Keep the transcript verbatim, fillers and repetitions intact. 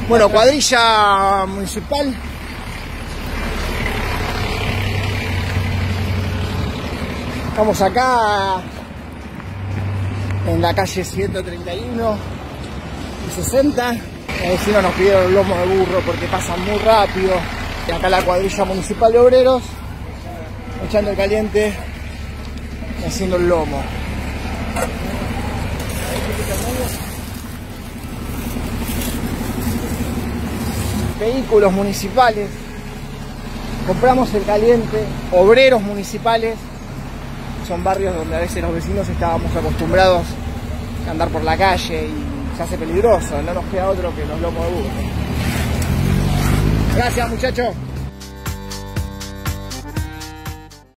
Bueno, cuadrilla municipal. Estamos acá en la calle ciento treinta y uno y sesenta. El vecino nos pidieron el lomo de burro porque pasan muy rápido. Y acá la cuadrilla municipal de obreros, echando el caliente y haciendo el lomo. Vehículos municipales, compramos el caliente, obreros municipales. Son barrios donde a veces los vecinos estábamos acostumbrados a andar por la calle y se hace peligroso, no nos queda otro que los lomos de burro. Gracias, muchachos.